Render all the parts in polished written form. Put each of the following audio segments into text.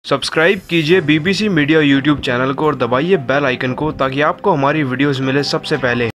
Subscribe कीजिए BBC media YouTube channel को और दबाइए बेल आइकन को ताकि आपको हमारी वीडियोस मिले सबसे पहले।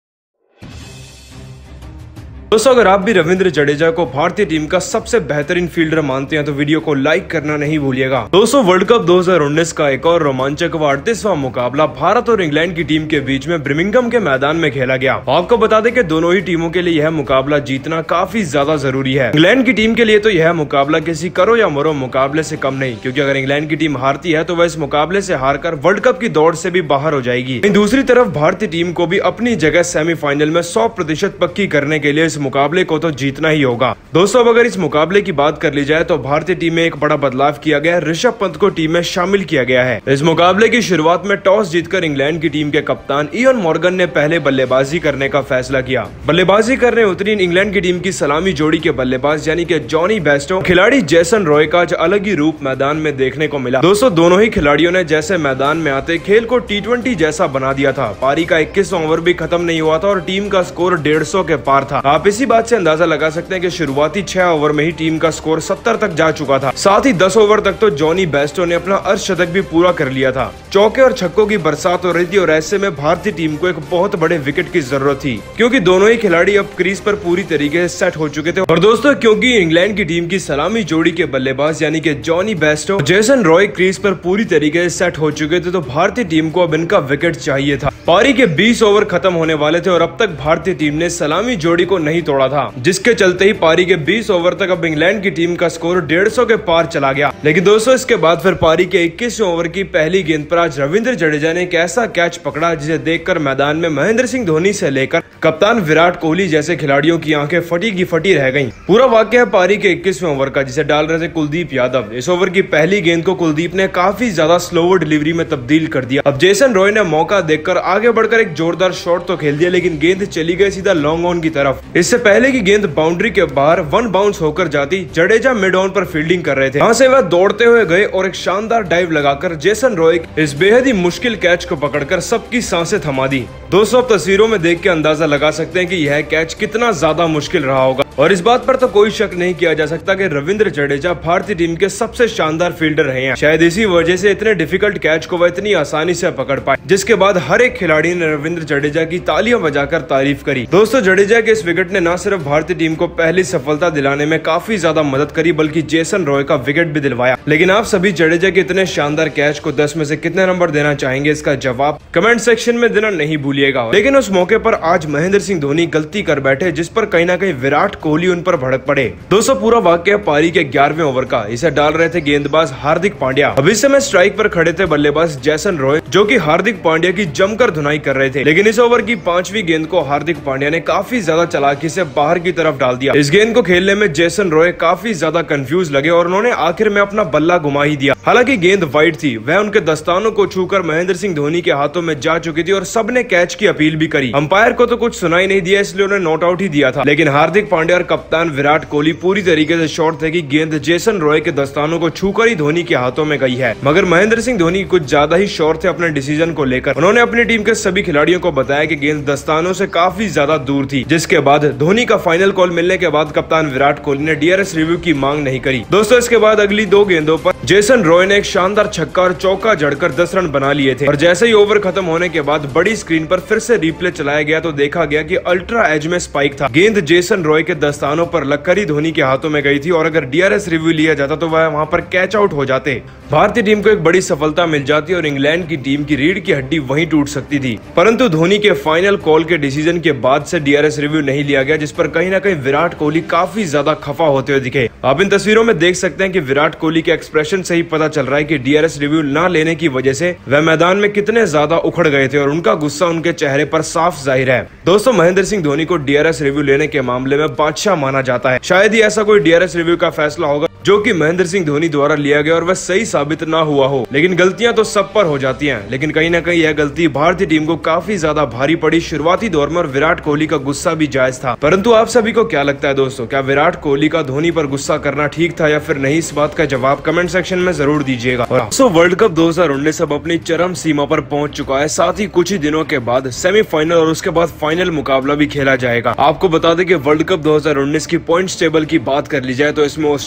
दोस्तों, अगर आप भी रविंद्र जडेजा को भारतीय टीम का सबसे बेहतरीन फील्डर मानते हैं तो वीडियो को लाइक करना नहीं भूलिएगा। दोस्तों, वर्ल्ड कप 2019 का एक और रोमांचक व 38वां मुकाबला भारत और इंग्लैंड की टीम के बीच में ब्रिमिंघम के मैदान में खेला गया। आपको बता दें कि दोनों ही टीमों के लिए यह मुकाबला जीतना काफी ज्यादा जरूरी है। इंग्लैंड की टीम के लिए तो यह मुकाबला किसी करो या मरो मुकाबले से कम नहीं, क्योंकि अगर इंग्लैंड की टीम हारती है तो वह इस मुकाबले से हारकर वर्ल्ड कप की दौड़ से भी बाहर हो जाएगी। दूसरी तरफ भारतीय टीम को भी अपनी जगह सेमीफाइनल में 100% पक्की करने के लिए इस मुकाबले को तो जीतना ही होगा। दोस्तों, अब अगर इस मुकाबले की बात कर ली जाए तो भारतीय टीम में एक बड़ा बदलाव किया गया है। ऋषभ पंत को टीम में शामिल किया गया है। इस मुकाबले की शुरुआत में टॉस जीतकर इंग्लैंड की टीम के कप्तान इयान मॉर्गन ने पहले बल्लेबाजी करने का फैसला किया। बल्लेबाजी करने उतरी इंग्लैंड की टीम की सलामी जोड़ी के बल्लेबाज यानी कि जॉनी बेस्टो खिलाड़ी जेसन रॉय का अलग ही रूप मैदान में देखने को मिला। दोस्तों, दोनों ही खिलाड़ियों ने जैसे मैदान में आते खेल को T20 जैसा बना दिया था। पारी का 21वां ओवर भी खत्म नहीं हुआ था और टीम का स्कोर 150 के पार था। आप इसी बात से अंदाजा लगा सकते हैं कि शुरुआती 6 ओवर में ही टीम का स्कोर 70 तक जा चुका था। साथ ही 10 ओवर तक तो जॉनी बेस्टो ने अपना अर्धशतक भी पूरा कर लिया था। चौके और छक्कों की बरसात हो रही थी और ऐसे में भारतीय टीम को एक बहुत बड़े विकेट की जरूरत थी, क्योंकि दोनों ही खिलाड़ी अब क्रीज पर पूरी तरीके से सेट हो चुके थे। और दोस्तों, क्योंकि इंग्लैंड की टीम की सलामी जोड़ी के बल्लेबाज यानी कि Jonny Bairstow Jason Roy crease पर पूरी तरीके से सेट हो चुके थे, तो भारतीय टीम को अब इनका विकेट चाहिए था। पारी के 20 ओवर खत्म होने वाले थे और अब तक भारतीय टीम ने सलामी जोड़ी को नहीं तोड़ा था, जिसके चलते ही पारी के 20 ओवर तक अब इंग्लैंड की टीम का स्कोर 150 के पार चला गया। लेकिन दोस्तों, इसके बाद फिर पारी के 21वें ओवर की पहली गेंद पर आज रविंद्र जडेजा ने एक ऐसा कैच पकड़ा जिसे देखकर मैदान में महेंद्र सिंह धोनी से लेकर कप्तान विराट कोहली जैसे खिलाड़ियों की आंखें फटी की फटी रह गईं। पूरा वाकया है पारी के 21वें ओवर का, जिसे डाल रहे थे कुलदीप यादव। इस ओवर की पहली गेंद को कुलदीप ने काफी ज्यादा स्लोवर डिलीवरी में तब्दील कर दिया। अब जेसन रॉय ने मौका देखकर आगे बढ़कर एक जोरदार शॉट तो खेल दिया, लेकिन गेंद चली गई सीधा लॉन्ग ऑन की तरफ। इससे पहले की गेंद बाउंड्री के बाहर वन बाउंस होकर जाती, जडेजा मिड ऑन पर फील्डिंग कर रहे थे। वहां से वह दौड़ते हुए गए और एक शानदार डाइव लगाकर जेसन रॉय इस बेहद ही मुश्किल कैच को पकड़कर सबकी सांसें थमा दी। दोस्तों, अब तस्वीरों में देख के अंदाजा लगा सकते हैं कि यह कैच कितना ज्यादा मुश्किल रहा होगा। और इस बात पर तो कोई शक नहीं किया जा सकता कि रविंद्र जडेजा भारतीय टीम के सबसे शानदार फील्डर रहे हैं। शायद इसी वजह से इतने डिफिकल्ट कैच को वह इतनी आसानी से पकड़ पाए, जिसके बाद हर एक खिलाड़ी ने रविंद्र जडेजा की तालियां बजाकर तारीफ करी। दोस्तों, जडेजा के इस विकेट ने न सिर्फ भारतीय टीम को पहली सफलता दिलाने में काफी ज्यादा मदद करी, बल्कि जेसन रॉय का विकेट भी दिलवाया। लेकिन आप सभी जडेजा के इतने शानदार कैच को 10 में से कितने नंबर देना चाहेंगे, इसका जवाब कमेंट सेक्शन में देना नहीं भूलिएगा। लेकिन उस मौके पर आज महेंद्र सिंह धोनी गलती कर बैठे, जिस पर कहीं ना कहीं विराट कोहली उन पर भड़क पड़े। दोस्तों, पूरा वाकया पारी के 11वें ओवर का। इसे डाल रहे थे गेंदबाज हार्दिक पांड्या। अब इस समय स्ट्राइक पर खड़े थे बल्लेबाज जेसन रॉय, जो कि हार्दिक पांड्या की जमकर धुनाई कर रहे थे। लेकिन इस ओवर की 5वीं गेंद को हार्दिक पांड्या ने काफी ज्यादा चालाकी से बाहर की तरफ डाल दिया। इस गेंद को खेलने में जेसन रॉय काफी ज्यादा कंफ्यूज लगे और उन्होंने आखिर में अपना बल्ला घुमा ही दिया। हालांकि गेंद वाइड थी, वह उनके दस्तानों को छूकर महेंद्र सिंह धोनी के हाथों में जा चुकी थी और सबने कैच की अपील भी करी। अंपायर को तो कुछ सुनाई नहीं दिया, इसलिए उन्हें नॉट आउट ही दिया था। लेकिन हार्दिक पांड्या और कप्तान विराट कोहली पूरी तरीके से श्योर थे कि गेंद जेसन रॉय के दस्तानों को छूकर ही धोनी के हाथों में गई है। मगर महेंद्र सिंह धोनी कुछ ज्यादा ही श्योर थे अपने डिसीजन को लेकर। उन्होंने अपनी टीम के सभी खिलाड़ियों को बताया कि गेंद दस्तानों से काफी ज्यादा दूर थी, जिसके बाद धोनी का फाइनल कॉल मिलने के बाद कप्तान विराट कोहली ने DRS रिव्यू की मांग नहीं करी। दोस्तों, इसके बाद अगली 2 गेंदों पर जेसन रॉय ने एक शानदार छक्का और चौका जड़कर 10 रन बना लिए थे। और जैसे ही ओवर खत्म होने के बाद बड़ी स्क्रीन पर फिर से रिप्ले चलाया गया तो देखा गया कि अल्ट्रा एज में स्पाइक था। गेंद जेसन रॉय के दस्तानों पर लगकर ही धोनी के हाथों में गई थी और अगर DRS रिव्यू लिया जाता तो वह वहां पर कैच आउट हो जाते। भारतीय टीम को एक बड़ी सफलता मिल जाती और इंग्लैंड की टीम की रीढ़ की हड्डी वहीं टूट सकती थी। परंतु धोनी के फाइनल कॉल के डिसीजन के बाद से DRS रिव्यू नहीं लिया गया, जिस पर कहीं ना कहीं विराट कोहली काफी ज्यादा खफा होते हुए दिखे। आप इन तस्वीरों में देख सकते हैं कि विराट कोहली के एक्सप्रेशन से ही पता चल रहा है कि DRS रिव्यू न लेने की वजह से वह मैदान में कितने ज्यादा उखड़ गए थे और उनका गुस्सा उनके चेहरे पर साफ जाहिर है। दोस्तों, महेंद्र सिंह धोनी को DRS रिव्यू लेने के मामले में बादशाह माना जाता है। शायद ही ऐसा कोई DRS रिव्यू का फैसला होगा जो कि महेंद्र सिंह धोनी द्वारा लिया गया और वह सही साबित ना हुआ हो। लेकिन गलतियां तो सब पर हो जाती हैं, लेकिन कहीं ना कहीं यह गलती भारतीय टीम को काफी ज्यादा भारी पड़ी शुरुआती दौर में और विराट कोहली का गुस्सा भी जायज था। परंतु आप सभी को क्या लगता है दोस्तों, क्या विराट कोहली का धोनी पर गुस्सा करना ठीक था या फिर नहीं? इस बात का जवाब कमेंट सेक्शन में जरूर दीजिएगा। और वर्ल्ड कप 2019 अब अपनी चरम सीमा पर पहुंच चुका है। साथ ही कुछ ही दिनों के बाद सेमीफाइनल और उसके बाद फाइनल मुकाबला भी खेला जाएगा। आपको बता दें कि वर्ल्ड कप 2019 की पॉइंट्स टेबल की बात कर ली जाए तो इसमें ऑस्ट्रेलिया,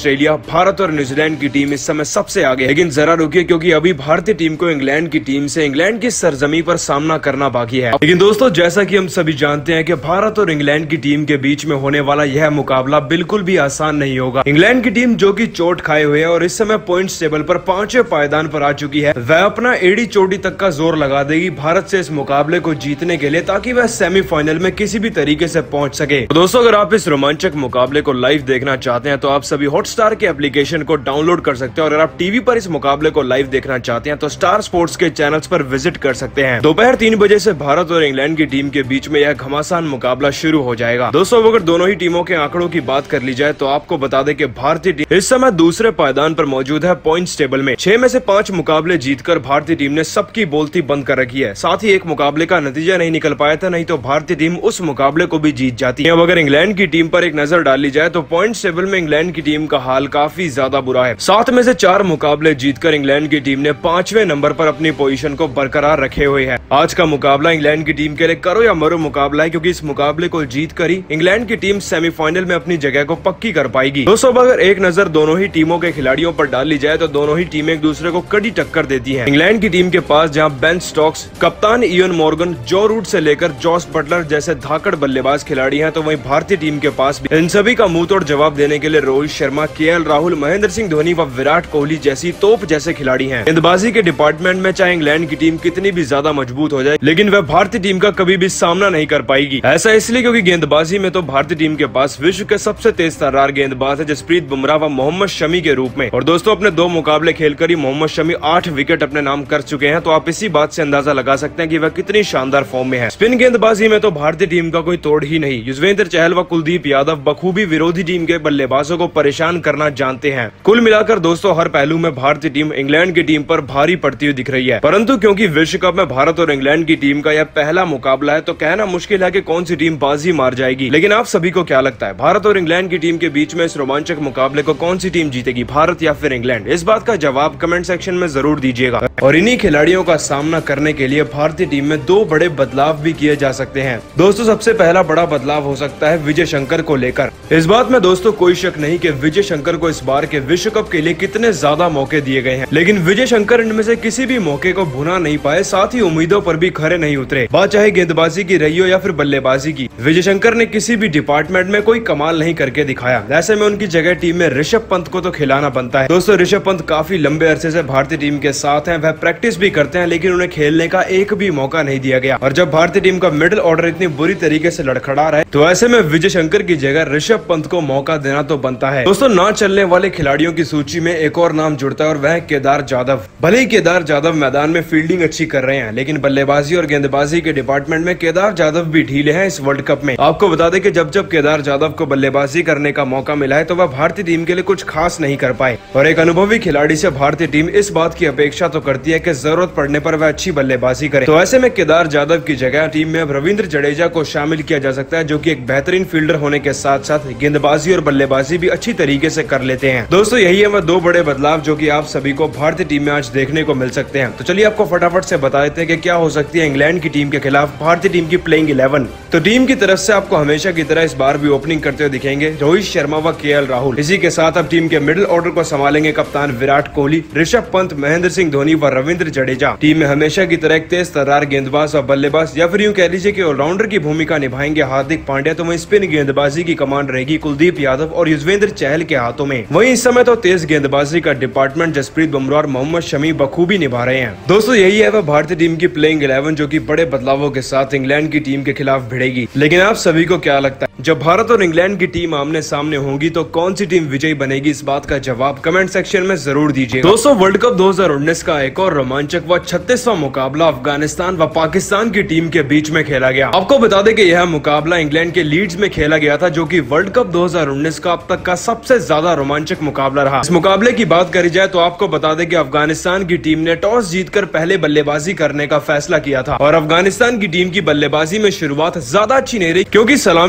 भारत और न्यूजीलैंड की टीम इस समय सबसे आगे है। लेकिन जरा रुकिए, क्योंकि अभी भारतीय टीम को इंग्लैंड की टीम से इंग्लैंड की सरजमी पर सामना करना बाकी है। लेकिन दोस्तों, जैसा कि हम सभी जानते हैं कि भारत और इंग्लैंड की टीम के बीच में होने वाला यह मुकाबला बिल्कुल भी आसान नहीं होगा। इंग्लैंड की टीम जो कि चोट खाए हुए है और इस समय पॉइंट्स टेबल पर 5वें पायदान पर आ चुकी है, वह अपना एड़ी चोटी तक का जोर लगा देगी भारत से इस मुकाबले को जीतने के लिए, ताकि वह सेमीफाइनल में किसी भी तरीके से पहुंच सके। तो दोस्तों, अगर आप इस रोमांचक मुकाबले को लाइव देखना चाहते हैं तो आप सभी हॉटस्टार के एप्लीकेशन को डाउनलोड कर सकते हैं, और अगर आप टीवी पर इस मुकाबले को लाइव देखना चाहते हैं तो स्टार स्पोर्ट्स के चैनल्स पर विजिट कर सकते हैं। दोपहर 3 बजे से भारत और इंग्लैंड की टीम के बीच में यह घमासान मुकाबला शुरू हो जाएगा। दोस्तों, अगर दोनों ही टीमों के आंकड़ों की बात कर ली जाए तो आपको बता दें कि भारतीय टीम इस समय दूसरे पायदान पर मौजूद है पॉइंट्स टेबल में। 6 में से 5 मुकाबले जीतकर भारतीय टीम ने सबकी बोलती बंद कर रखी है। साथ ही एक मुकाबले का नतीजा नहीं निकल पाया था, नहीं तो भारतीय टीम उस मुकाबले को भी जीत जाती है। अब अगर इंग्लैंड की टीम पर एक नजर डाल ली जाए तो पॉइंट्स टेबल में इंग्लैंड की टीम का हाल काफी ज्यादा बुरा है। 7 में से 4 मुकाबले जीतकर इंग्लैंड की टीम ने 5वें नंबर पर अपनी पोजीशन को बरकरार रखे हुए है। आज का मुकाबला इंग्लैंड की टीम के लिए करो या मरो मुकाबला है, क्योंकि इस मुकाबले को जीत कर ही इंग्लैंड की टीम सेमीफाइनल में अपनी जगह को पक्की कर पाएगी। दोस्तों, अगर एक नजर दोनों ही टीमों के खिलाड़ियों पर डाल ली जाए तो दोनों ही टीमें एक दूसरे को कड़ी टक्कर देती है। इंग्लैंड की टीम के पास जहां बेन स्टोक्स, कप्तान इयन मॉर्गन, जो रूट से लेकर जॉस बटलर जैसे धाकड़ बल्लेबाज खिलाड़ी हैं, तो वहीं भारतीय टीम के पास भी इन सभी का मुंह तोड़ जवाब देने के लिए रोहित शर्मा, केएल राहुल, महेंद्र सिंह धोनी व विराट कोहली जैसी तोप जैसे खिलाड़ी हैं। गेंदबाजी के डिपार्टमेंट में चाहे इंग्लैंड की टीम कितनी भी ज्यादा मजबूत हो जाए, लेकिन वह भारतीय टीम का कभी भी सामना नहीं कर पाएगी। ऐसा इसलिए क्योंकि गेंदबाजी में तो भारतीय टीम के पास विश्व के सबसे तेज तर्रार गेंदबाज है जसप्रीत बुमराह व मोहम्मद शमी के रूप में। और दोस्तों, अपने 2 मुकाबले खेलकर ही मोहम्मद शमी 8 विकेट अपने नाम कर चुके हैं, तो आप इसी बात से अंदाजा लगा सकते हैं कि वह कितनी शानदार फॉर्म में है। स्पिन गेंदबाजी में तो भारतीय टीम का कोई तोड़ ही नहीं। युजवेंद्र चहल व कुलदीप यादव बखूबी विरोधी टीम के बल्लेबाजों को परेशान करना जानते हैं। कुल मिलाकर दोस्तों, हर पहलू में भारतीय टीम इंग्लैंड की टीम पर भारी पड़ती हुई दिख रही है। परंतु क्योंकि विश्व कप में भारत और इंग्लैंड की टीम का यह पहला मुकाबला है, तो कहना मुश्किल है कि कौन सी टीम बाजी मार जाएगी। लेकिन आप सभी को क्या लगता है, भारत और इंग्लैंड की टीम के बीच में इस रोमांचक मुकाबले को कौन सी टीम जीतेगी, भारत या फिर इंग्लैंड? इस बात का जवाब कमेंट सेक्शन में जरूर दीजिएगा। और इन्हीं खिलाड़ियों का सामना करने के लिए भारतीय टीम में 2 बड़े बदलाव भी किए जा सकते हैं। दोस्तों, सबसे पहला बड़ा बदलाव हो सकता है विजय शंकर को लेकर। इस बात में दोस्तों कोई शक नहीं कि विजय शंकर को इस बार के विश्व कप के लिए कितने ज्यादा मौके दिए गए हैं, लेकिन विजय शंकर इनमें से किसी भी मौके को भुना नहीं पाए, साथ ही उम्मीदों पर भी खरे नहीं उतरे। बात चाहे गेंदबाजी की रही हो या फिर बल्लेबाजी की, विजय शंकर ने किसी भी डिपार्टमेंट में कोई कमाल नहीं करके दिखाया। ऐसे में उनकी जगह टीम में ऋषभ पंत को तो खिलाना बनता है। दोस्तों, ऋषभ पंत काफी लंबे अरसे से भारतीय टीम के साथ हैं, वह प्रैक्टिस भी करते हैं, लेकिन उन्हें खेलने का एक भी मौका नहीं दिया गया। और जब भारतीय टीम का मिडिल ऑर्डर इतनी बुरी तरीके से लड़खड़ा रहा है, तो ऐसे में विजय शंकर की जगह ऋषभ पंत को मौका देना तो बनता है। दोस्तों, ना चलने वाले खिलाड़ियों की सूची में एक और नाम जुड़ता है, और वह केदार जाधव। भले ही केदार जाधव मैदान में फील्डिंग अच्छी कर रहे हैं, लेकिन बल्लेबाजी और गेंदबाजी के डिपार्टमेंट में केदार जाधव भी ढीले हैं इस वर्ल्ड कप में। आपको बता दें कि जब जब केदार जाधव को बल्लेबाजी करने का मौका मिला है, तो वह भारतीय टीम के लिए कुछ खास नहीं कर पाए। और एक अनुभवी खिलाड़ी से भारतीय टीम इस बात की अपेक्षा तो करती है कि जरूरत पड़ने पर वह अच्छी बल्लेबाजी करे। तो ऐसे में केदार जाधव की जगह टीम में अब रविंद्र जडेजा को शामिल किया जा सकता है, जो कि एक बेहतरीन फील्डर होने के साथ साथ गेंदबाजी और बल्लेबाजी भी अच्छी तरीके से कर लेते हैं। दोस्तों, यही है वह 2 बड़े बदलाव जो कि आप सभी को भारतीय टीम में आज देखने को मिल सकते हैं। तो चलिए आपको फटाफट से बता देते हैं कि क्या हो सकती है इंग्लैंड की टीम के खिलाफ भारतीय टीम की प्लेइंग 11। तो टीम की तरफ से आपको हमेशा की तरह इस बार भी ओपनिंग करते हुए दिखेंगे रोहित शर्मा व केएल राहुल। इसी के साथ अब टीम के मिडिल ऑर्डर को संभालेंगे कप्तान विराट कोहली, ऋषभ पंत, महेंद्र सिंह धोनी व रविंद्र जडेजा। टीम में हमेशा की तरह एक तेज तर्रार गेंदबाज और बल्लेबाज या फिर यूं कह लीजिए कि ऑलराउंडर की भूमिका निभाएंगे हार्दिक पांड्या। तो वहीं स्पिन गेंदबाजी की कमांड रहेगी कुलदीप यादव और युजवेंद्र चहल के हाथों में। वहीं इस समय तो तेज गेंदबाजी का डिपार्टमेंट जसप्रीत बुमराह और मोहम्मद शमी बखूबी निभा रहे हैं। दोस्तों, यही है वह भारतीय टीम की प्लेइंग 11 जो कि बड़े बदलावों के साथ इंग्लैंड की टीम के खिलाफ भिड़ेगी। लेकिन आप सभी को क्या लगता है, जब भारत और इंग्लैंड की टीम आमने सामने होंगी तो कौन सी टीम विजयी बनेगी? इस बात का जवाब कमेंट सेक्शन में जरूर दीजिए। दोस्तों, वर्ल्ड कप 2019 का एक और रोमांचक व 36वां मुकाबला अफगानिस्तान व पाकिस्तान की टीम के बीच में खेला गया। आपको बता दें कि यह मुकाबला इंग्लैंड के लीड्स में खेला गया था, जो कि वर्ल्ड कप 2019 का अब तक का सबसे ज्यादा रोमांचक मुकाबला रहा। इस मुकाबले की बात करी जाए तो आपको बता दें कि अफगानिस्तान की टीम ने टॉस जीतकर पहले बल्लेबाजी करने का फैसला किया था, और अफगानिस्तान की टीम की बल्लेबाजी में शुरुआत ज्यादा अच्छी नहीं रही, क्योंकि सलामी जोड़ी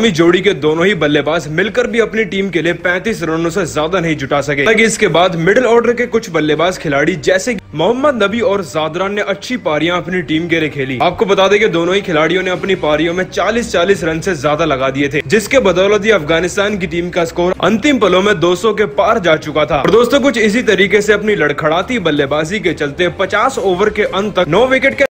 के दोनों ही बल्लेबाज मिलकर भी अपनी टीम के लिए 35 रनों से ज्यादा नहीं जुटा सके। इसके बाद मिडिल ऑर्डर के कुछ बल्लेबाज खिलाड़ी जैसे मोहम्मद नबी और जादरान ने अच्छी पारियां अपनी टीम के लिए खेली। आपको बता दें कि दोनों ही खिलाड़ियों ने अपनी पारियों में 40-40 रन से ज्यादा लगा दिए थे, जिसके बदौलत ही अफगानिस्तान की टीम का स्कोर अंतिम पलों में 200 के पार जा चुका था। और दोस्तों कुछ इसी तरीके से अपनी लड़खड़ाती बल्लेबाजी के चलते 50 ओवर के अंत तक 9 विकेट के